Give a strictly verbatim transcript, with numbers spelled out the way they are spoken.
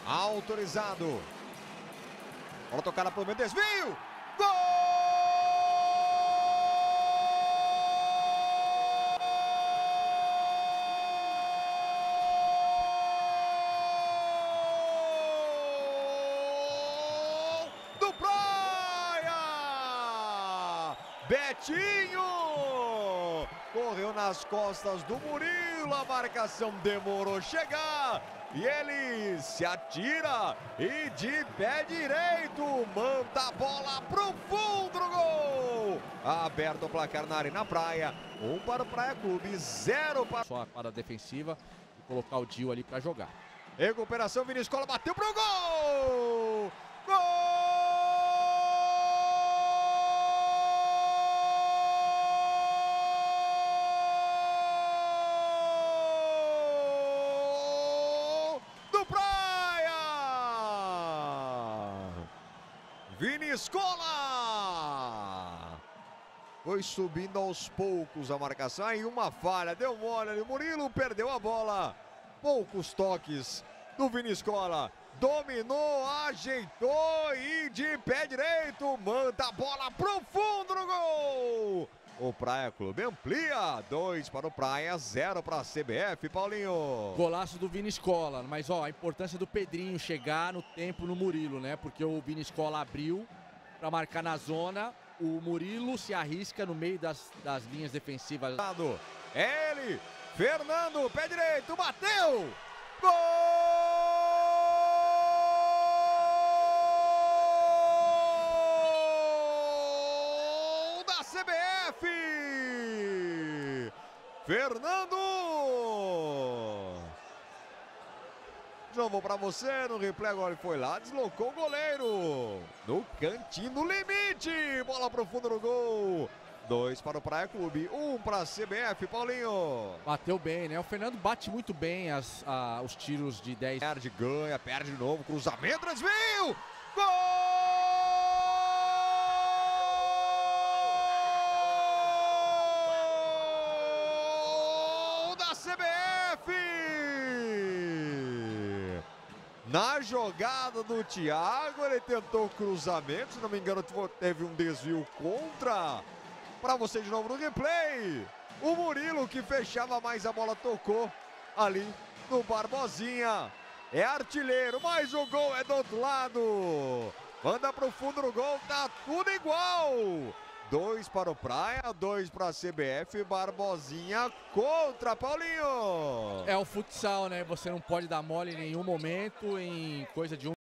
Autorizado. Bola tocada por meio, desvio. Gol! Do Praia! Betinho! Correu nas costas do Murilo, a marcação demorou a chegar e ele se atira e de pé direito manda a bola pro fundo do gol. Aberto o placar na Arena Praia, um para o Praia Clube, zero para... Só a quadra defensiva e colocar o Dil ali para jogar. Recuperação, Vinícius bateu pro gol! Gol! Vinícola! Foi subindo aos poucos a marcação. Aí uma falha, deu mole ali. O Murilo perdeu a bola. Poucos toques do Vinícola. Dominou, ajeitou e de pé direito manda a bola pro fundo do gol. O Praia Clube amplia, dois para o Praia, zero para a C B F, Paulinho. Golaço do Vinícola, mas ó, a importância do Pedrinho chegar no tempo no Murilo, né? Porque o Vinícola abriu para marcar na zona, o Murilo se arrisca no meio das, das linhas defensivas. Ele, Fernando, pé direito, bateu! Gol! C B F! Fernando! De novo para você, no replay agora ele foi lá, deslocou o goleiro. No cantinho, no limite, bola pro fundo do gol. Dois para o Praia Clube, um para a C B F, Paulinho. Bateu bem, né? O Fernando bate muito bem as, a, os tiros de dez. Perde, ganha, perde de novo, cruzamento, desvio! Gol! C B F! Na jogada do Thiago, ele tentou cruzamento, se não me engano teve um desvio contra. Para você de novo no replay, o Murilo que fechava mais a bola tocou ali no Barbosinha. É artilheiro, mas o gol é do outro lado. Manda pro fundo do gol, tá tudo igual. Dois para o Praia, dois para a C B F, Barbosinha contra Paulinho. É o futsal, né? Você não pode dar mole em nenhum momento, em coisa de um